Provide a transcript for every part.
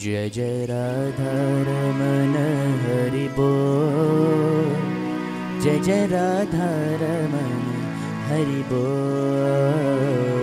जय जय राधा रमन हरि बोल, जय जय राधा रमन हरि बोल।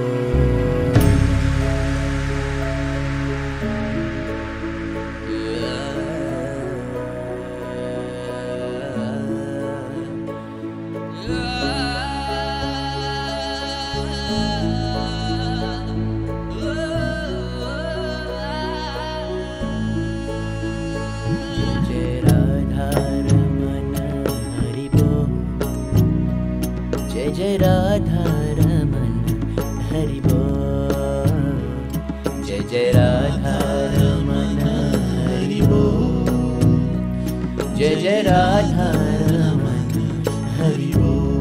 जय राधा रमन हरि बोल, जय जय राधा रमन हरि बोल, जय जय राधा रमन हरि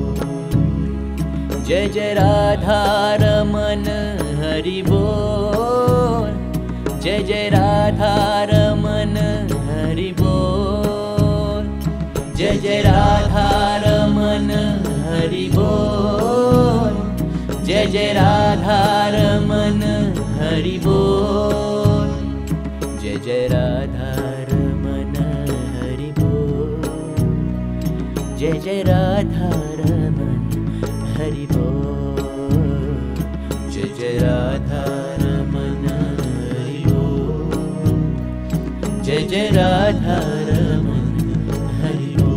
बोल, जय जय राधा रमन हरि बोल, जय जय राधा रमन हरि बोल, जय जय राधा रमन हरि बोल, जय जय राधा रमन हरि बोल, जय जय राधा रमन हरि बोल, जय जय राधा रमन हरि बोल, जय जय राधा रमन हरि बोल, जय जय राधा रमन हरि बोल।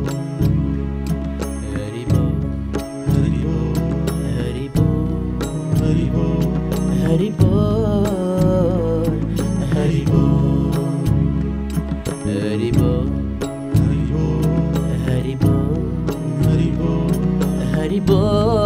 हरि बोल, हरि बोल, हरि बोल, हरि बोल, हरि बोल, हरि बोल, हरि बोल।